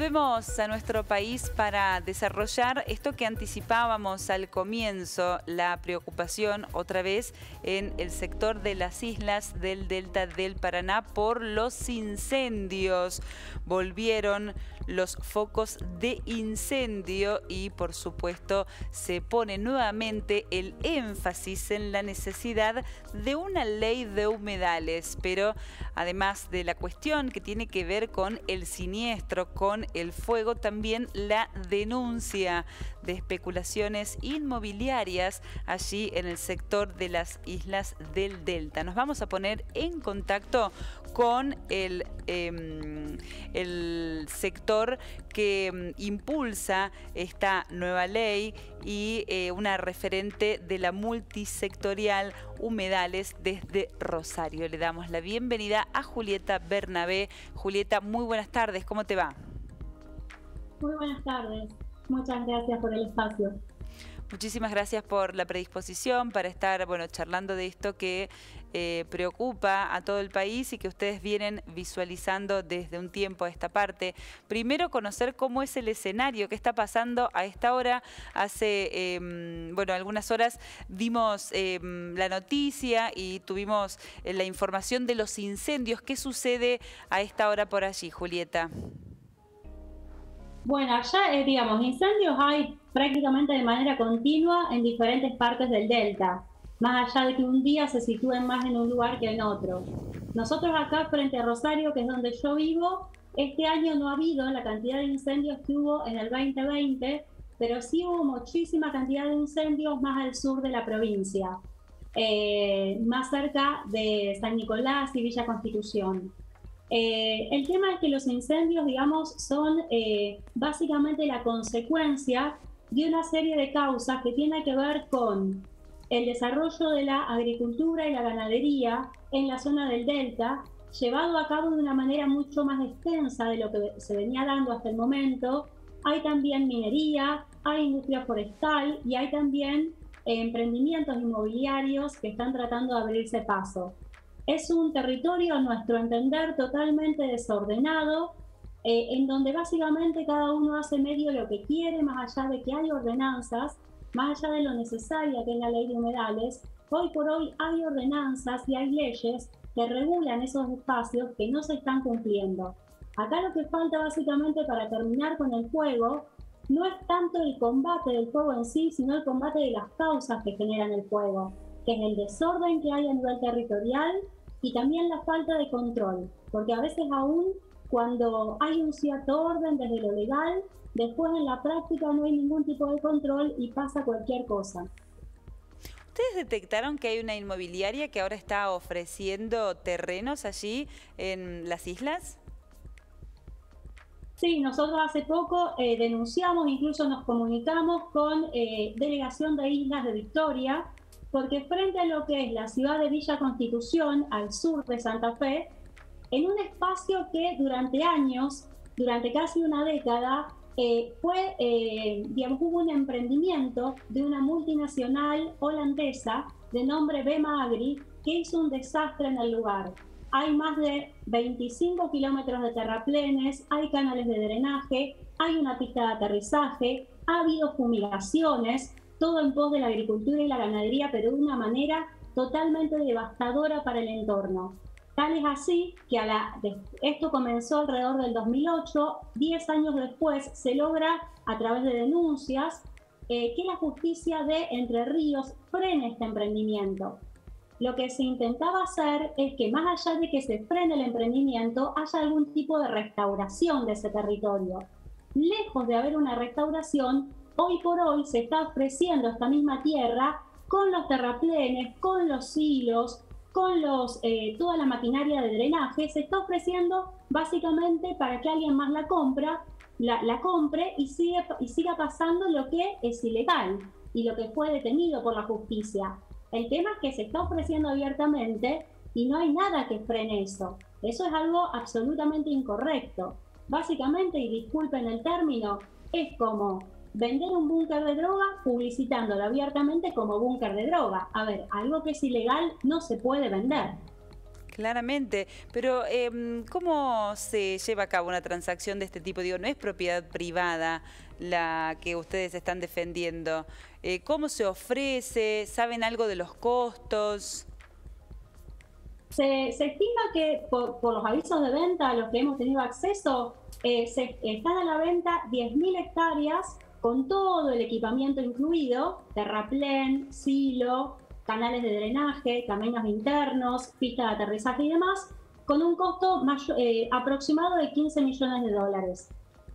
Volvemos a nuestro país para desarrollar esto que anticipábamos al comienzo, la preocupación otra vez en el sector de las islas del Delta del Paraná por los incendios. Volvieron los focos de incendio y por supuesto se pone nuevamente el énfasis en la necesidad de una ley de humedales, pero además de la cuestión que tiene que ver con el siniestro, con el fuego, también la denuncia de especulaciones inmobiliarias allí en el sector de las islas del Delta. Nos vamos a poner en contacto con el sector que impulsa esta nueva ley y una referente de la multisectorial Humedales desde Rosario. Le damos la bienvenida a Julieta Bernabé. Julieta, muy buenas tardes, ¿cómo te va? Muy buenas tardes, muchas gracias por el espacio. Muchísimas gracias por la predisposición para estar charlando de esto que preocupa a todo el país y que ustedes vienen visualizando desde un tiempo a esta parte. Primero, conocer cómo es el escenario, qué está pasando a esta hora. Hace algunas horas dimos la noticia y tuvimos la información de los incendios. ¿Qué sucede a esta hora por allí, Julieta? Bueno, allá, incendios hay prácticamente de manera continua en diferentes partes del delta, más allá de que un día se sitúen más en un lugar que en otro. Nosotros acá frente a Rosario, que es donde yo vivo, este año no ha habido la cantidad de incendios que hubo en el 2020, pero sí hubo muchísima cantidad de incendios más al sur de la provincia, más cerca de San Nicolás y Villa Constitución. El tema es que los incendios, son básicamente la consecuencia de una serie de causas que tienen que ver con el desarrollo de la agricultura y la ganadería en la zona del delta, llevado a cabo de una manera mucho más extensa de lo que se venía dando hasta el momento. Hay también minería, hay industria forestal y hay también emprendimientos inmobiliarios que están tratando de abrirse paso. Es un territorio, a nuestro entender, totalmente desordenado, en donde básicamente cada uno hace medio lo que quiere, más allá de que hay ordenanzas, más allá de lo necesaria que es la ley de humedales. Hoy por hoy hay ordenanzas y hay leyes que regulan esos espacios que no se están cumpliendo. Acá lo que falta básicamente para terminar con el fuego no es tanto el combate del fuego en sí, sino el combate de las causas que generan el fuego, que es el desorden que hay a nivel territorial y también la falta de control, porque a veces aún cuando hay un cierto orden desde lo legal, después en la práctica no hay ningún tipo de control y pasa cualquier cosa. ¿Ustedes detectaron que hay una inmobiliaria que ahora está ofreciendo terrenos allí en las islas? Sí, nosotros hace poco denunciamos, incluso nos comunicamos con Delegación de Islas de Victoria, porque frente a lo que es la ciudad de Villa Constitución, al sur de Santa Fe, en un espacio que durante años, durante casi una década, hubo un emprendimiento de una multinacional holandesa de nombre Bema Agri que hizo un desastre en el lugar. Hay más de 25 kilómetros de terraplenes, hay canales de drenaje, hay una pista de aterrizaje, ha habido fumigaciones, todo en pos de la agricultura y la ganadería, pero de una manera totalmente devastadora para el entorno. Tal es así que esto comenzó alrededor del 2008, 10 años después se logra, a través de denuncias, que la justicia de Entre Ríos frene este emprendimiento. Lo que se intentaba hacer es que más allá de que se frene el emprendimiento, haya algún tipo de restauración de ese territorio. Lejos de haber una restauración, hoy por hoy se está ofreciendo esta misma tierra con los terraplenes, con los silos, con toda la maquinaria de drenaje, se está ofreciendo básicamente para que alguien más la compre y siga pasando lo que es ilegal y lo que fue detenido por la justicia. El tema es que se está ofreciendo abiertamente y no hay nada que frene eso. Eso es algo absolutamente incorrecto. Básicamente, y disculpen el término, es como vender un búnker de droga publicitándolo abiertamente como búnker de droga. A ver, algo que es ilegal no se puede vender. Claramente, pero ¿cómo se lleva a cabo una transacción de este tipo? Digo, no es propiedad privada la que ustedes están defendiendo. ¿Cómo se ofrece? ¿Saben algo de los costos? Se estima que por los avisos de venta a los que hemos tenido acceso, están a la venta 10.000 hectáreas con todo el equipamiento incluido, terraplén, silo, canales de drenaje, caminos internos, pista de aterrizaje y demás, con un costo aproximado de 15 millones de dólares.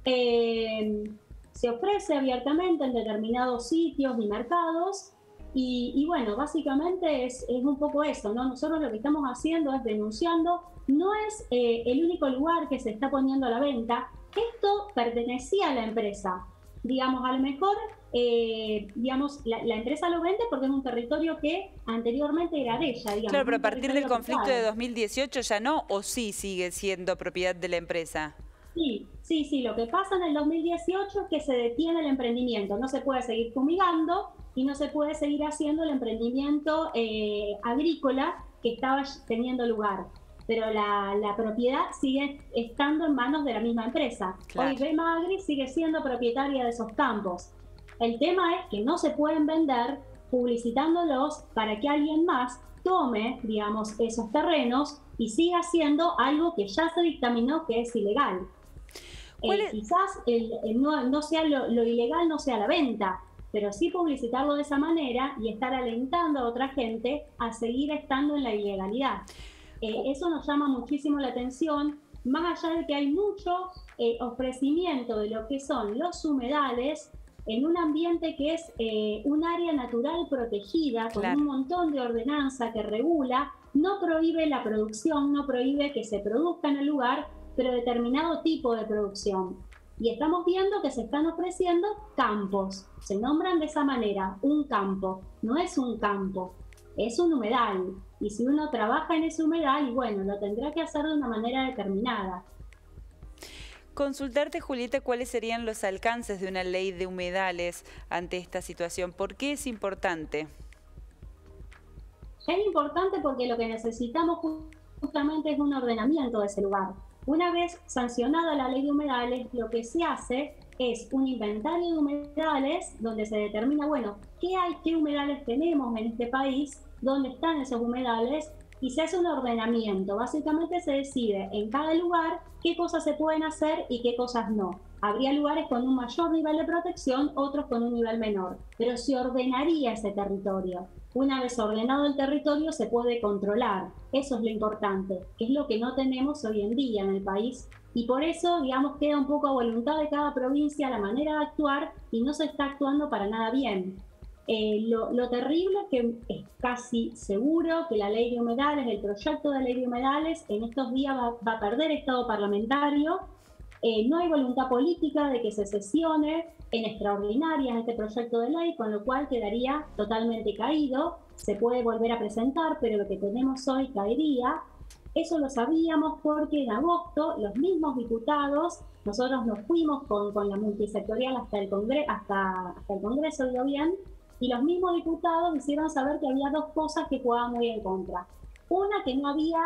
Se ofrece abiertamente en determinados sitios y mercados. Y bueno, básicamente es un poco eso, ¿no? Nosotros lo que estamos haciendo es denunciando, no es el único lugar que se está poniendo a la venta, esto pertenecía a la empresa. Digamos, a lo mejor, digamos, la empresa lo vende porque es un territorio que anteriormente era de ella, digamos. Claro, pero a partir del conflicto de 2018 ya no, ¿o sí sigue siendo propiedad de la empresa? Sí, lo que pasa en el 2018 es que se detiene el emprendimiento, no se puede seguir fumigando y no se puede seguir haciendo el emprendimiento agrícola que estaba teniendo lugar. Pero la propiedad sigue estando en manos de la misma empresa. Claro. Hoy Bemagri sigue siendo propietaria de esos campos. El tema es que no se pueden vender publicitándolos para que alguien más tome, digamos, esos terrenos y siga haciendo algo que ya se dictaminó que es ilegal. Quizás no sea lo ilegal, no sea la venta, pero sí publicitarlo de esa manera y estar alentando a otra gente a seguir estando en la ilegalidad. Eso nos llama muchísimo la atención, más allá de que hay mucho ofrecimiento de lo que son los humedales en un ambiente que es un área natural protegida, con un montón de ordenanza que regula, no prohíbe la producción, no prohíbe que se produzca en el lugar, pero determinado tipo de producción. Y estamos viendo que se están ofreciendo campos, se nombran de esa manera, un campo, no es un campo, es un humedal. Y si uno trabaja en ese humedal, bueno, lo tendrá que hacer de una manera determinada. Consultarte, Julieta, cuáles serían los alcances de una ley de humedales ante esta situación. ¿Por qué es importante? Es importante porque lo que necesitamos justamente es un ordenamiento de ese lugar. Una vez sancionada la ley de humedales, lo que se hace es un inventario de humedales donde se determina, bueno, qué humedales tenemos en este país, dónde están esos humedales, y se hace un ordenamiento. Básicamente se decide en cada lugar qué cosas se pueden hacer y qué cosas no. Habría lugares con un mayor nivel de protección, otros con un nivel menor, pero se ordenaría ese territorio. Una vez ordenado el territorio se puede controlar. Eso es lo importante, que es lo que no tenemos hoy en día en el país. Y por eso, digamos, queda un poco a voluntad de cada provincia la manera de actuar y no se está actuando para nada bien. Lo terrible es que es casi seguro que la ley de humedales, el proyecto de ley de humedales, en estos días va a perder estado parlamentario. No hay voluntad política de que se sesione en extraordinarias este proyecto de ley, con lo cual quedaría totalmente caído. Se puede volver a presentar, pero lo que tenemos hoy caería. Eso lo sabíamos porque en agosto los mismos diputados, nosotros nos fuimos con la multisectorial hasta el Congreso, digo bien, y los mismos diputados hicieron saber que había dos cosas que jugaban muy en contra. Una, que no había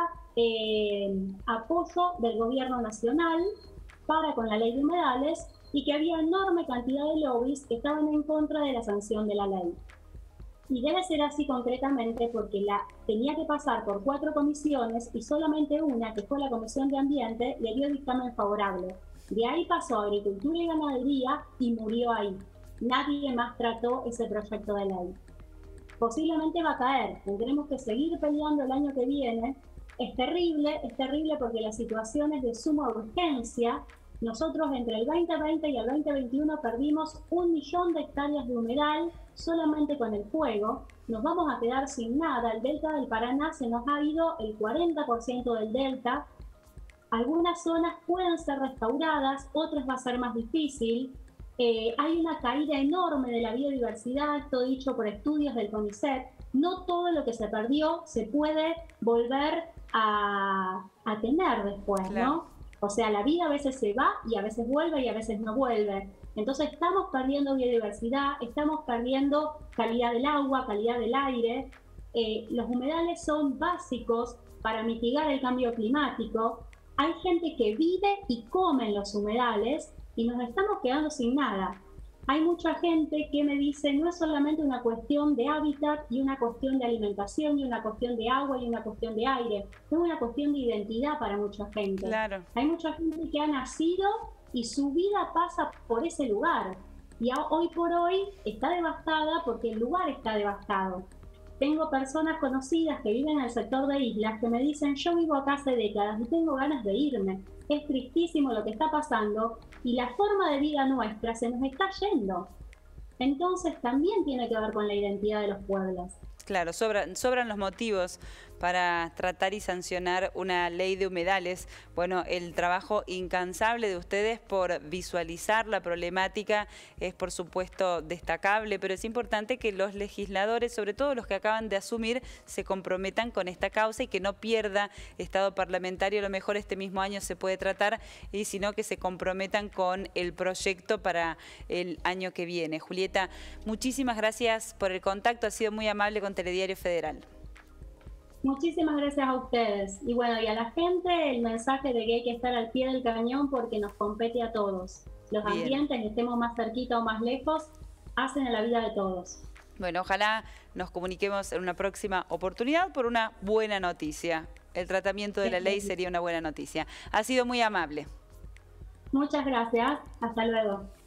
apoyo del gobierno nacional para con la ley de humedales y que había enorme cantidad de lobbies que estaban en contra de la sanción de la ley. Y debe ser así concretamente porque tenía que pasar por 4 comisiones y solamente una, que fue la Comisión de Ambiente, le dio dictamen favorable. De ahí pasó a Agricultura y Ganadería y murió ahí. Nadie más trató ese proyecto de ley. Posiblemente va a caer, tendremos que seguir peleando el año que viene. Es terrible porque la situación es de suma urgencia. Nosotros entre el 2020 y el 2021 perdimos 1 millón de hectáreas de humedal solamente con el fuego. Nos vamos a quedar sin nada. El delta del Paraná se nos ha ido el 40% del delta. Algunas zonas pueden ser restauradas, otras va a ser más difícil. Hay una caída enorme de la biodiversidad, todo dicho por estudios del CONICET. No todo lo que se perdió se puede volver a tener después, claro, ¿no? O sea, la vida a veces se va y a veces vuelve y a veces no vuelve. Entonces estamos perdiendo biodiversidad, estamos perdiendo calidad del agua, calidad del aire. Los humedales son básicos para mitigar el cambio climático, hay gente que vive y come en los humedales y nos estamos quedando sin nada. Hay mucha gente que me dice, no es solamente una cuestión de hábitat y una cuestión de alimentación y una cuestión de agua y una cuestión de aire, es una cuestión de identidad para mucha gente. Claro. Hay mucha gente que ha nacido y su vida pasa por ese lugar y hoy por hoy está devastada porque el lugar está devastado. Tengo personas conocidas que viven en el sector de islas que me dicen, yo vivo acá hace décadas y tengo ganas de irme. Es tristísimo lo que está pasando y la forma de vida nuestra se nos está yendo. Entonces también tiene que ver con la identidad de los pueblos. Claro, sobran los motivos para tratar y sancionar una ley de humedales. Bueno, el trabajo incansable de ustedes por visualizar la problemática es por supuesto destacable, pero es importante que los legisladores, sobre todo los que acaban de asumir, se comprometan con esta causa y que no pierda estado parlamentario. A lo mejor este mismo año se puede tratar, y sino que se comprometan con el proyecto para el año que viene. Julieta, muchísimas gracias por el contacto, ha sido muy amable con Telediario Federal. Muchísimas gracias a ustedes. Y bueno, y a la gente el mensaje de que hay que estar al pie del cañón porque nos compete a todos. Los Bien. ambientes, estemos más cerquita o más lejos, hacen a la vida de todos. Bueno, ojalá nos comuniquemos en una próxima oportunidad por una buena noticia. El tratamiento de la ley sería una buena noticia. Ha sido muy amable. Muchas gracias. Hasta luego.